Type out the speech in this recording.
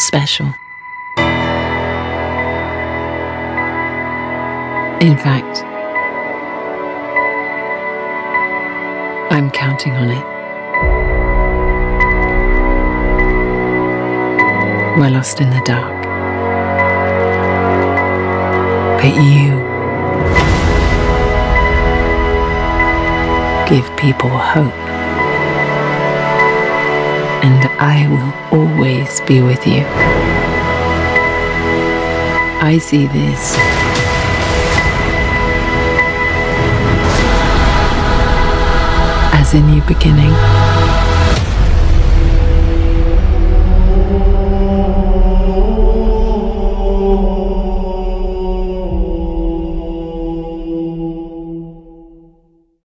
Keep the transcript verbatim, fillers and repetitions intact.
special. In fact, I'm counting on it. We're lost in the dark, but you give people hope, and I will always be with you. I see this as a new beginning.